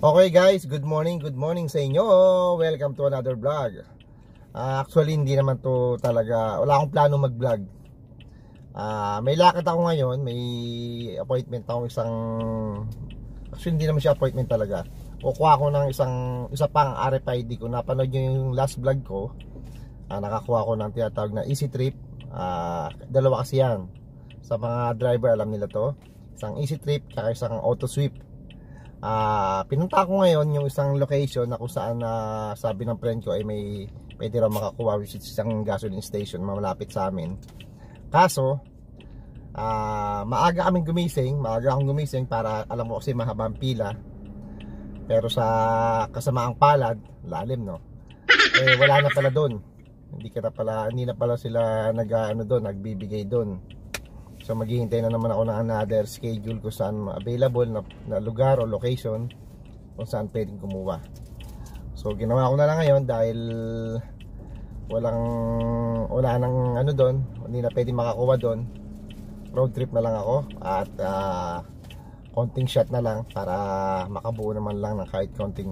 Okay guys, good morning sa inyo. Welcome to another vlog. Actually hindi naman to talaga, wala akong plano mag-vlog. May lakad ako ngayon, may appointment ako actually hindi naman siya appointment talaga. Kukuha ako ng isa pang rfid ko. Napanood nyo yung last vlog ko. Nakakuha ko ng tinatawag na easy trip. Dalawa kasi yan. Sa mga driver alam nila to. Isang easy trip kaya isang autosweep. Pinunta ko ngayon yung isang location na kung saan sabi ng friend ko ay may pwede raw makakuha, which is isang gasoline station malapit sa amin. Kaso maaga akong gumising para alam mo kasi mahabang pila. Pero sa kasamaang palad, lalim no. Wala na pala doon. Hindi na pala sila nagbibigay doon. So maghihintay na naman ako ng another schedule kung saan available na lugar o location kung saan pwedeng kumuha. So ginawa ko na lang ngayon dahil wala nang doon, hindi na pwedeng makakuha doon. Road trip na lang ako at konting shot na lang para makabuo naman lang ng kahit konting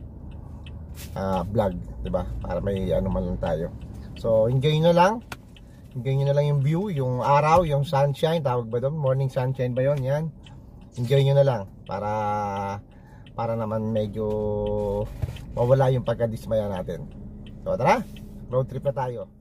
vlog, 'di ba? Para may man lang tayo. So enjoy nyo na lang yung view, yung araw, yung sunshine, tawag ba doon? Morning sunshine ba yun? Yan. Enjoy nyo na lang para naman medyo mawala yung pagkadismaya natin. So tara, road trip na tayo.